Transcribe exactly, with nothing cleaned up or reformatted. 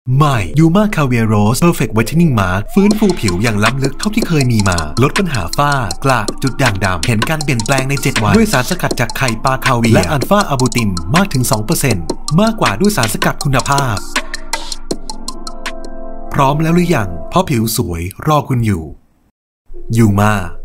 ใหม่ยูมาคาเวียโรสเพอร์เฟกต์ไวท์เทนนิ่งมาร์คฟื้นฟูผิวอย่างล้ำลึกเท่าที่เคยมีมาลดปัญหาฝ้ากระจุดด่างดำเห็นการเปลี่ยนแปลงในเจ็ดวันด้วยสารสกัดจากไข่ปลาคาเวียร์และอัลฟาอะบูตินมากถึง สองเปอร์เซ็นต์ มากกว่าด้วยสารสกัดคุณภาพพร้อมแล้วหรือยังเพราะผิวสวยรอคุณอยู่ยูมา